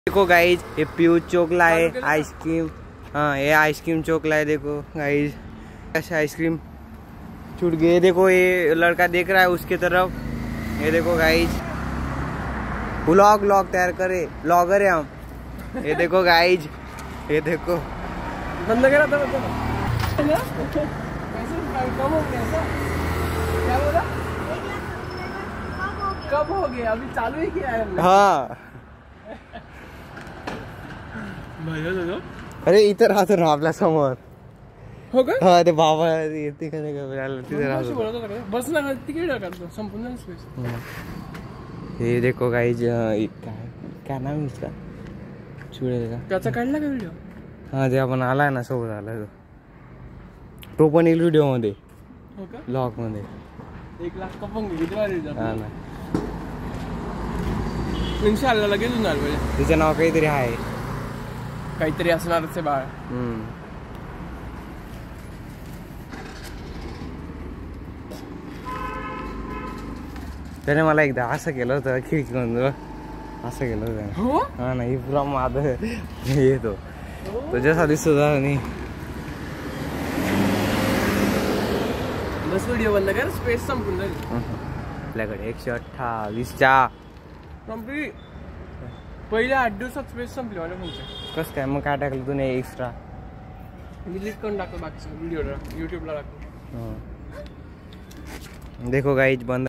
देखो गाइज ये पीयूष चोकला है आइसक्रीम। हाँ ये आइसक्रीम चोकला है। देखो गाइज ऐसे आइसक्रीम छूट गए। देखो ये लड़का देख रहा है उसके तरफ। ये देखो गाइज व्लॉग तैयार करे, ब्लॉगर है हम। ये देखो गाइज, ये देखो बंद करा था कब हो गया? अभी चालू ही किया है। हाँ अरे इतर राहतो ना आपल्या समोर हो का? हाँ ते बाबा येते का नाही का तिथे राहतो। बस ना तिकीट करतो संपूर्ण स्पेस। ये देखो गाइज काय नाव आहे इसका चुडेल का त्याचा काढला का व्हिडिओ? हाँ ते आपण आलाय ना सोबत आला तो पण येईल व्हिडिओ मध्ये, हो का? ब्लॉग मध्ये 1 लाख कपंग किती वाजले हा ना। इन्शाल्लाह लगेच होणार म्हणजे तिचं नाव काहीतरी आहे, काहीतरी असणारच आहे बाळ। त्याने मला एकदा असं केलं होतं खिडकीमधून, असं केलं होतं। हो हा ना, ही पुरा माद येतो तुझ्यासा दिसतो नाही। बस व्हिडिओ बंद कर, स्पेस संपून जाईल आपल्याकडे 128 च्या कंप्लीट। पहिल्या 8 दिवसात स्पेस संपली माझ्या फोनची। कसं काय मग काय टाकलं तू नाही एक्स्ट्रा? डिलीट करून टाकतो बाकीचं व्हिडिओ, युट्यूबला टाकतो। देखो गाइज बंद